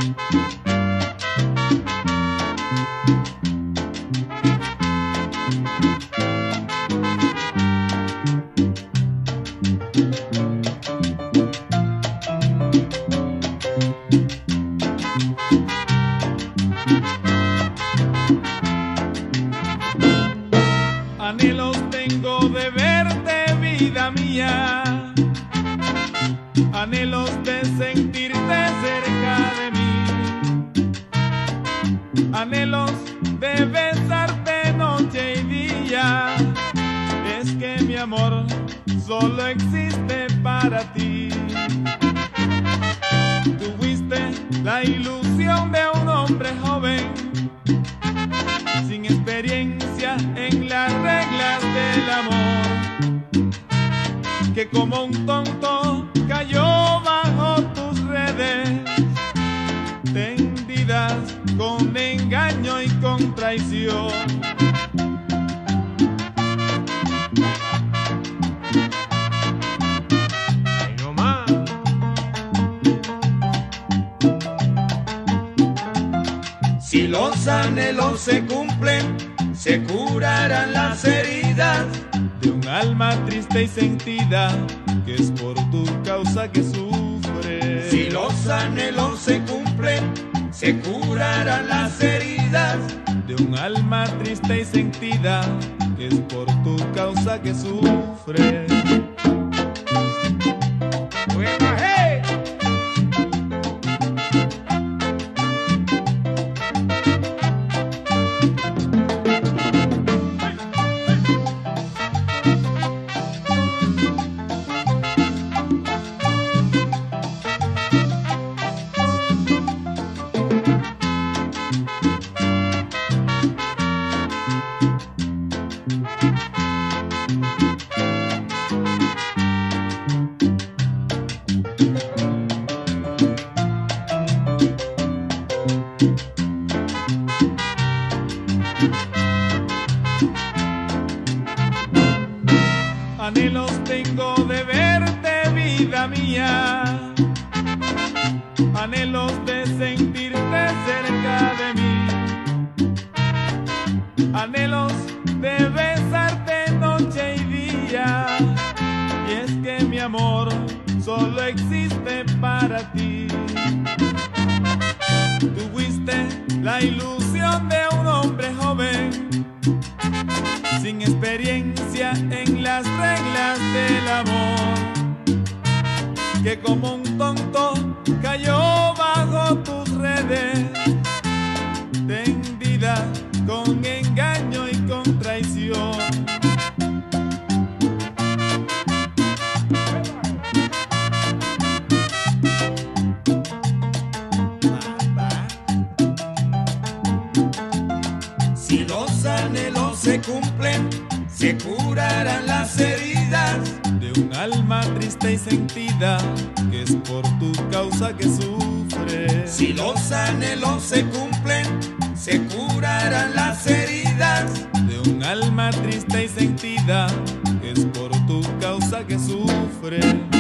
Anhelos tengo de verte, vida mía, anhelos de sentirte cerca de mí, anhelos de besarte noche y día. Es que mi amor solo existe para ti. Tuviste la ilusión de un hombre joven, sin experiencia en las reglas del amor, que como un tonto cayó bajo tus redes, tendidas con engaño y con traición. Ay, no más. Si los anhelos se cumplen, se curarán las heridas De un alma triste y sentida, que es por tu causa que sufre. Si los anhelos se cumplen, se curarán las heridas De un alma triste y sentida, que es por tu causa que sufre. ¡Hey! Anhelos tengo de verte, vida mía, anhelos de sentirte cerca de mí, anhelos de besarte noche y día. Y es que mi amor solo existe para ti. Tuviste la ilusión de un hombre joven, sin experiencia en las reglas del amor, que como un tonto cayó bajo tus redes, tendida con engaño y con traición. Si los anhelos se cumplen, se curarán las heridas De un alma triste y sentida, que es por tu causa que sufre. Si los anhelos se cumplen, se curarán las heridas De un alma triste y sentida, que es por tu causa que sufre.